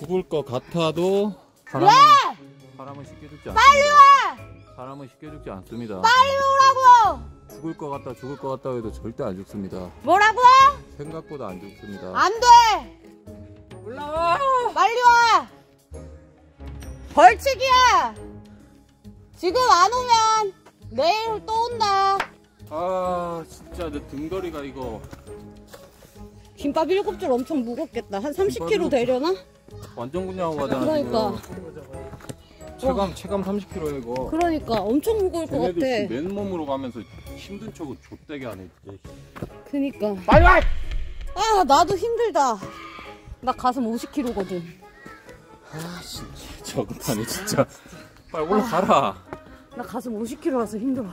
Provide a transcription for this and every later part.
죽을 것 같아도 왜? 사람은 쉽게 죽지 빨리 않습니다. 와! 사람은 쉽게 죽지 않습니다. 빨리 오라고! 죽을 것 같다 해도 절대 안 죽습니다. 뭐라고? 생각보다 안 죽습니다. 안 돼! 올라와! 빨리 와! 벌칙이야! 지금 안 오면 내일 또 온다. 아 진짜 내 등거리가 이거 김밥 7줄 엄청 무겁겠다. 한 30kg 되려나? 완전 그냥 가잖아. 그러니까. 체감 30kg야 이거. 그러니까 엄청 무거울 것 같아. 쟤네들 맨몸으로 가면서 힘든 척을 좆되게 하네 진짜. 그니까. 빨리 와! 아 나도 힘들다. 나 가슴 50kg거든. 아 진짜 저급하네 진짜. 빨리 올라가라. 나 가슴 50kg라서 힘들어.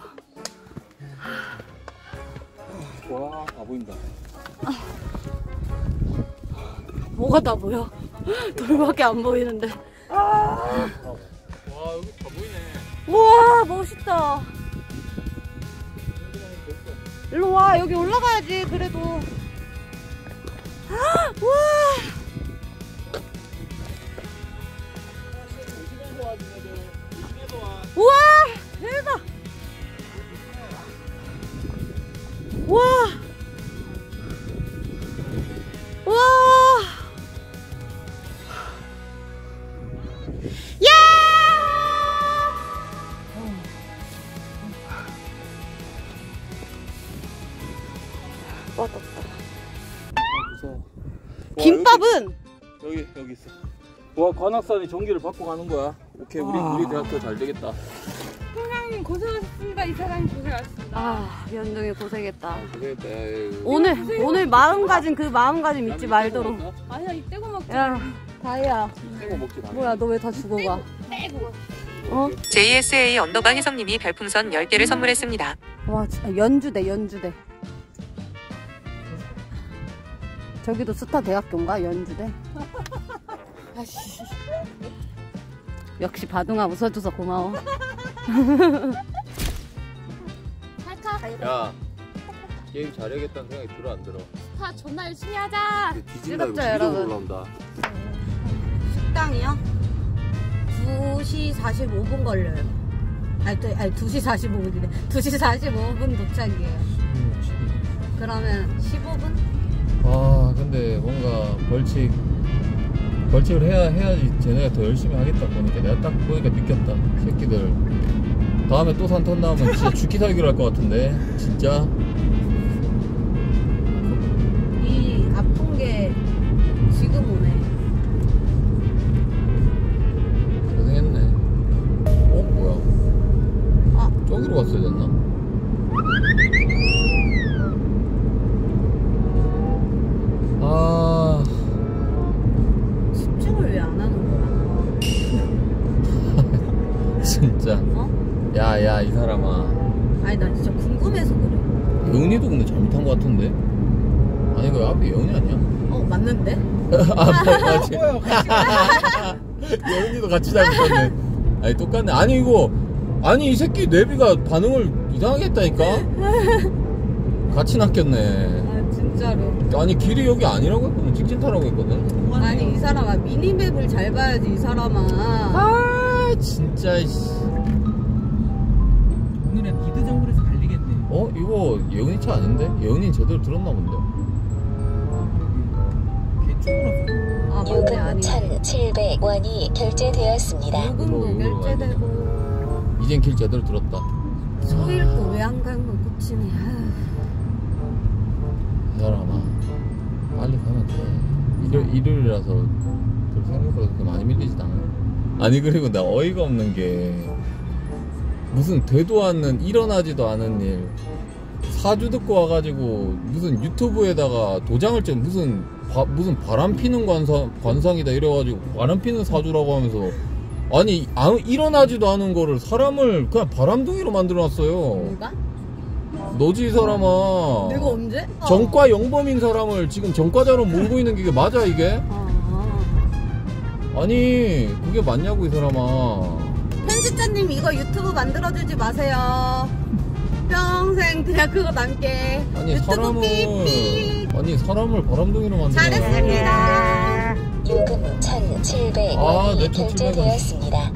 와, 아 보인다. 뭐가 다 보여? 돌밖에 안 보이는데. 와 여기 다 보이네. 우와 멋있다. 일로 와. 여기 올라가야지. 그래도. 우와. 우와 대박. 와. 와. 야! 빠졌다. 무서워. 김밥은 여기 있어. 와 관악산이 전기를 받고 가는 거야. 오케이 우리 대학교 잘 되겠다. 사장님 고생하셨습니다. 이 사장님 고생하셨습니다. 아 연정이 고생했다. 고생했다. 오늘 마음가짐 그 마음가짐 잊지 말도록. 아니야 이 떼고 먹자. 야 다이야. 떼고 먹지 마. 뭐야 너 왜 다 죽어가? 떼고. 어? JSA_혜성님이 별풍선 10개를 선물했습니다. 와 진짜 연주대. 저기도 스타 대학교인가 연주대? 아씨. 역시 바둥아 웃어줘서 고마워. 야 게임 잘해야겠다는 생각이 들어 안 들어? 다 존나 열심히 하자. 뒤진다 이거 뜨겁죠, 뒤로 여러분? 올라온다. 식당이요? 2시 45분 걸려요. 아니 2시 45분이래. 2시 45분 도착이에요. 그러면 15분? 아 근데 뭔가 벌칙을 해야지 쟤네가 더 열심히 하겠다 보니까 내가 딱 보니까 느꼈다. 새끼들 다음에 또 산탄 나오면 진짜 죽기 살기로 할 것 같은데 진짜. 이 아픈 게 지금 오네. 고생했네. 뭐야? 아 저기로 갔어야 됐나? 아 집중을 왜 안 하는 거야? 진짜. 어? 야야 이 사람아. 아니 나 진짜 궁금해서 그래. 예은이도 근데 잘못한 것 같은데? 아니 이거 앞에 예은이 아니야? 어 맞는데? 맞지. 예은이도 같이 잘못했네. 아니 똑같네. 아니 이 새끼 내비가 반응을 이상하게 했다니까? 같이 낚였네. 아 진짜로. 아니 길이 여기 아니라고 했거든. 직진 타라고 했거든. 아니 이 사람아 미니맵을 잘 봐야지 이 사람아. 아 진짜 씨. 오늘은 비드 정글에서 갈리겠네. 이거 예은이 차 아닌데? 예은이는 제대로 들었나 본데. 개쭈그러서. 아 맞네 아니. 6,700원이 결제되었습니다. 요금도 결제되고. 이젠 길 제대로 들었다. 소일도 왜 안 가는 거 고치네. 이 사람아 빨리 가면 돼. 일요일이라서 별 생각보다 그렇게 많이 밀리지도 않아. 아니 그리고 나 어이가 없는 게 무슨 되도 않는 일어나지도 않은 일 사주 듣고 와가지고 무슨 유튜브에다가 도장을 찍 무슨 바람 피는 관상이다 이래가지고 바람 피는 사주라고 하면서 아니 일어나지도 않은 거를 사람을 그냥 바람둥이로 만들어놨어요. 누가? 너지 이 사람아. 내가 언제? 전과 영범인 사람을 지금 전과자로 몰고 있는 게 맞아 이게? 아니 그게 맞냐고 이 사람아. 편집자님 이거 유튜브 만들어주지 마세요. 평생 그냥 그거 남게. 아니 유튜브 삐삐. 사람을 바람둥이로 만들어. 잘했습니다. 요금 1,700원 4,700원이 내 결제되었습니다.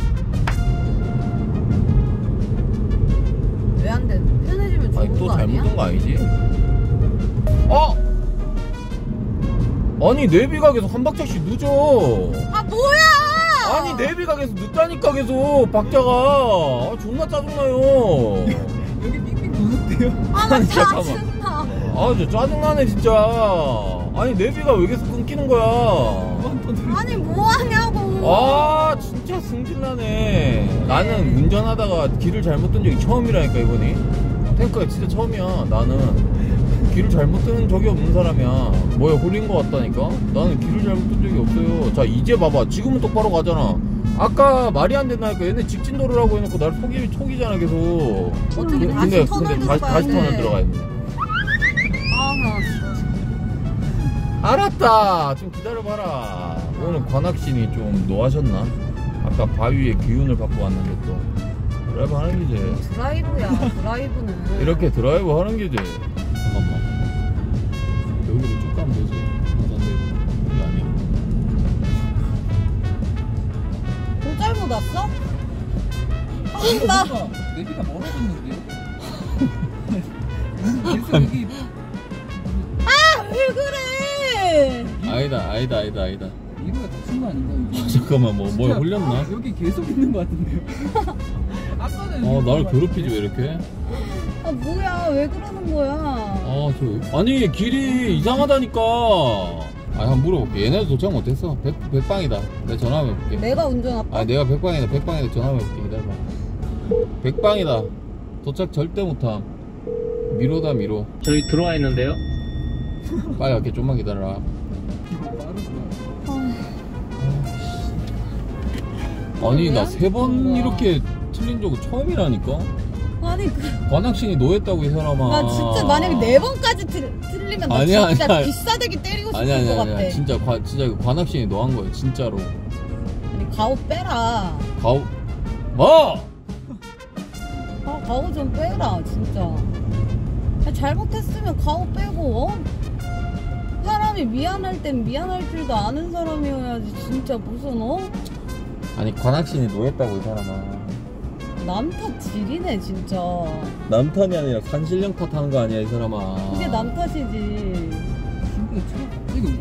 왜 안 돼? 편해지면 아니 좋은 또 거 아니야? 잘못된 거 아니지? 아니 내비가 계속 한 박자씩 늦어. 아 뭐야? 아니 내비가 계속 늦다니까 계속 박자가. 존나 짜증나요. 여기 삑삑 누는데요? 아나 아니, 잠깐만. 짜증나. 저 짜증나네 진짜. 아니 내비가 왜 계속 끊기는 거야. 아니 뭐 하냐고. 진짜 승질나네. 나는 운전하다가 길을 잘못 든 적이 처음이라니까 이번이. 탱크가 진짜 처음이야. 나는 길을 잘못 든 적이 없는 사람이야. 뭐야 홀린 거 같다니까. 나는 길을 잘못 든 적이 없어요. 자 이제 봐봐. 지금은 똑바로 가잖아. 아까 말이 안 된다니까. 얘네 직진도로라고 해놓고 날 속이잖아 계속. 어떻게 다시 근데 터널 다시 터널 들어가야 돼. 나 진짜. 알았다. 좀 기다려봐라. 오늘 관악신이 좀 노하셨나? 아까 바위에 기운을 받고 왔는데 또 드라이브 하는 게지. 드라이브야 드라이브는. 이렇게 드라이브 하는 게지. 잠깐만. 여기로 쭉 가면 되지. 이게 아니야. 또 잘못 왔어? 나 내비가 멀어졌는데요? 계속 여기 왜 그래? 아니다. 이거가 다친 거 아닌가 이게? 잠깐만 뭐 진짜, 홀렸나? 여기 계속 있는 거 같은데요? 아까는 날 괴롭히지 왜 이렇게? 아 뭐야 왜 그러는 거야? 아니 길이 이상하다니까. 한번 물어볼게. 얘네도 도착 못했어. 백방이다. 내가 전화 한번 해볼게. 내가 운전할까? 내가 백방이다 전화 한번 해볼게. 기다려봐. 백방이다. 도착 절대 못함. 미로다 미로. 저희 들어와 있는데요. 빨리 갈게. 좀만 기다려라. 아니 나 3번 이렇게 틀린 적은 처음이라니까. 아니 관악신이 노했다고 이 사람아. 나 진짜 만약에 4번까지 틀리면 나 아니야, 진짜 아니야. 비싸대기 때리고 싶을 아니야 것 같아. 진짜 이거 관악신이 노한 거야 진짜로. 아니 가오 빼라. 가오 뭐? 가오 좀 빼라 진짜. 잘못했으면 가오 빼고 사람이 미안할 땐 미안할 줄도 아는 사람이어야지. 진짜 무슨 아니 관악신이 노했다고 이 사람아. 남 탓 지리네 진짜. 남 탓이 아니라 산신령 탓하는 거 아니야 이 사람아. 그게 남 탓이지. 친구가 차 이거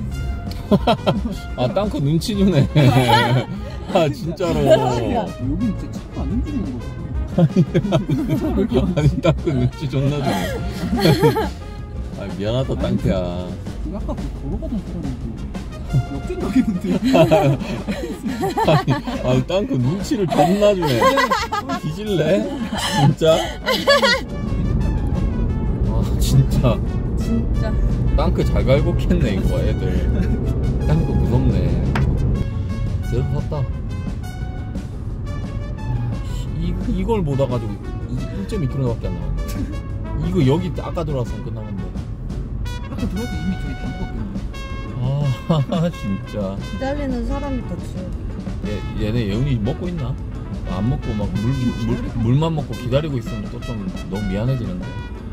엄청 막히네. 땅크 눈치 주네. 진짜로. 야. 여긴 진짜 차가 안 움직이는 거 같아. 아니 땅크 눈치 존나 주네. 미안하다 땅크야. 아까 걸어가던 사람이 역전 당했는데. 땅크 눈치를 존나 주네. 뒤질래? 진짜? 진짜 땅크 잘 갈고켰네 이거 애들. 땅크 무섭네. 제대로 탔다. 이걸 못 와가지고 1.2km밖에 안 나왔네. 이거 여기 아까 들어왔으면 끝나는데. 아까 들어도 이미 저희 다 먹었거든요. 진짜. 기다리는 사람이 더 치워. 얘네 예은이 먹고 있나? 안 먹고 막 물만 먹고 기다리고 있으면 또 좀 너무 미안해지는데.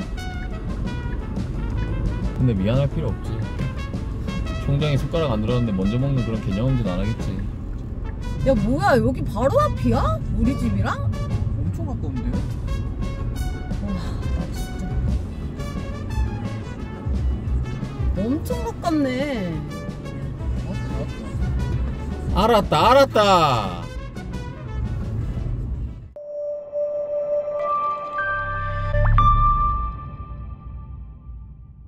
근데 미안할 필요 없지. 총장이 숟가락 안 들었는데 먼저 먹는 그런 개념인지는 안 하겠지. 야 뭐야 여기 바로 앞이야? 우리 집이랑? 엄청 가까운데요? 나 진짜 엄청 가깝네. 알았다